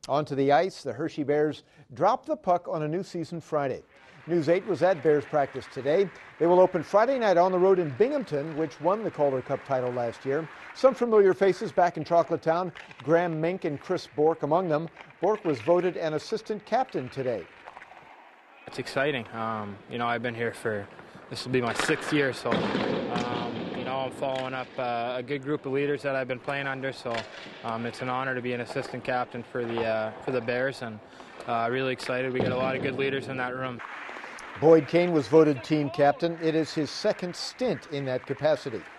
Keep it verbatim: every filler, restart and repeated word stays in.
Onto the ice, the Hershey Bears dropped the puck on a new season Friday. News eight was at Bears practice today. They will open Friday night on the road in Binghamton, which won the Calder Cup title last year. Some familiar faces back in Chocolatetown, Graham Mink and Chris Bourque among them. Bourque was voted an assistant captain today. It's exciting. Um, you know, I've been here for, this will be my sixth year, so, um, you know, I'm following up uh, a good group of leaders that I've been playing under, so um, it's an honor to be an assistant captain for the, uh, for the Bears, and uh, really excited. We got a lot of good leaders in that room. Boyd Kane was voted team captain. It is his second stint in that capacity.